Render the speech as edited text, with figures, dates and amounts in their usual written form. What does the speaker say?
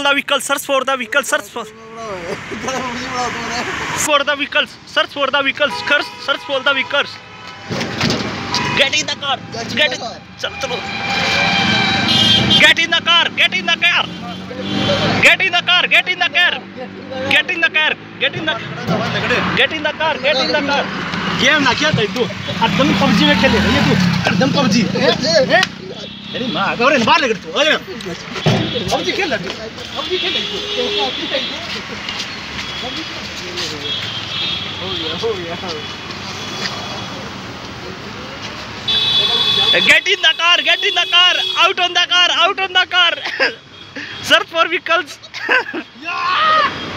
the vehicle, search for the vehicle, search for the vehicles, search for the vehicles, search for the vehicles. Get in the car, get in, chalo. Get in the car, get in the car, get in the car, get in the car, get in the car, get in the, get in the car, get in the car. Game ना क्या था तू? एकदम PUBG में खेले ये तू, एकदम PUBG. अरे माँ, अगर इन बार लग तू, अरे PUBG खेल लग, PUBG खेल लग तू. हो गया. Get in the car, get in the car, out on the car, out on the car. Search for vehicles.